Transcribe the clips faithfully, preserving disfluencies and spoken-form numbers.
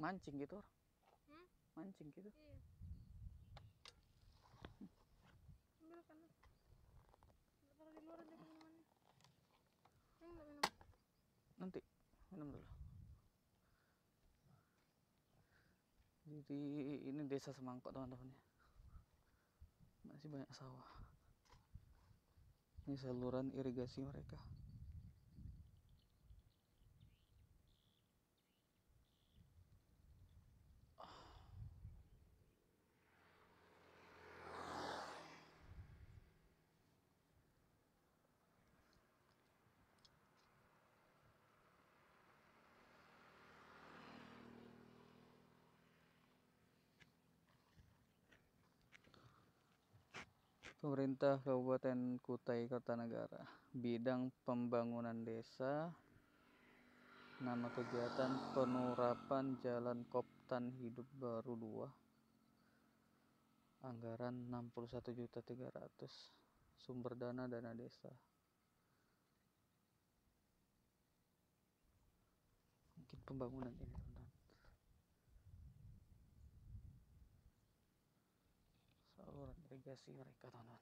Mancing gitu. Hmm? Mancing gitu. Iya. Ambil kan. Kalau di luar ada minumannya. Yang enggak minum. Nanti minum dulu. Jadi ini desa Semangkok teman-teman ya. Masih banyak sawah. Ini saluran irigasi mereka. Pemerintah Kabupaten Kutai Kartanegara, bidang pembangunan desa, nama kegiatan penurapan Jalan Koptan Hidup Baru dua, anggaran enam puluh satu juta tiga ratus ribu, sumber dana dana desa. Mungkin pembangunan ini teman-teman. Saluran irigasi mereka teman-teman.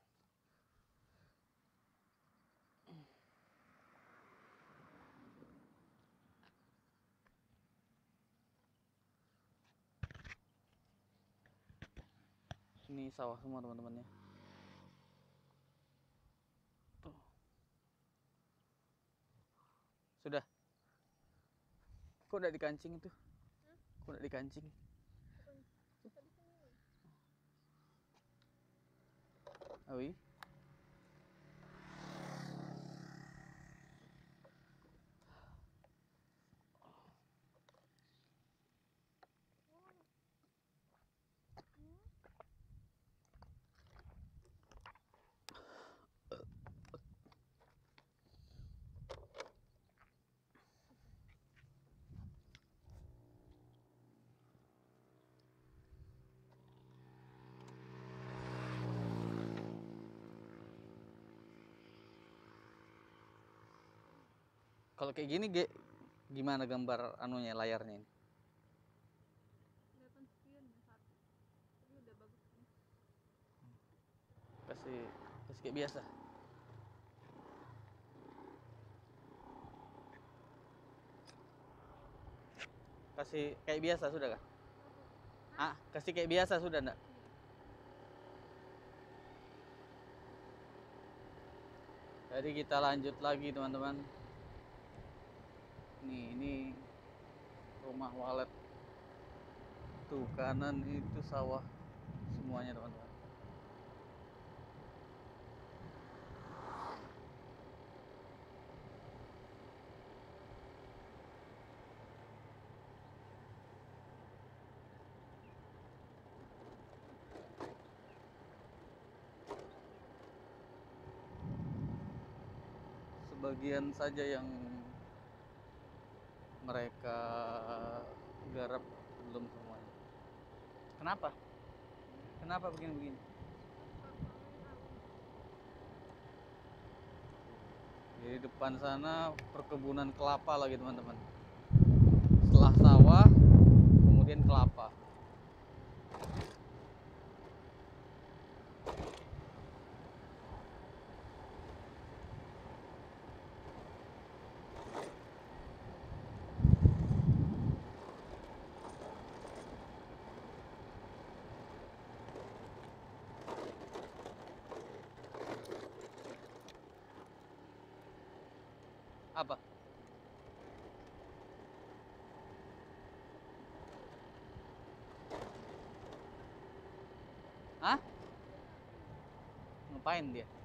Ini sawah semua teman-teman ya. Tuh. Sudah. Kok udah dikancing itu? Hah? Kok udah dikancing? Apanya? Tadi kan ini. Oh iya? Kalau kayak gini ge, gimana gambar anunya layarnya ini? Kelihatan sekian ya satu. Tapi udah bagus kan. Kasih kasih kayak biasa. Kasih kayak biasa sudah kah? Ah, kasih kayak biasa sudah enggak? Jadi kita lanjut lagi teman-teman. Nih, ini rumah walet. Tuh kanan itu sawah semuanya teman-teman. Sebagian saja yang mereka garap, belum semuanya. Kenapa? Kenapa begini-begini? Di depan sana perkebunan kelapa lagi teman-teman. Setelah sawah, kemudian kelapa. Apa? Hah? Ngapain dia?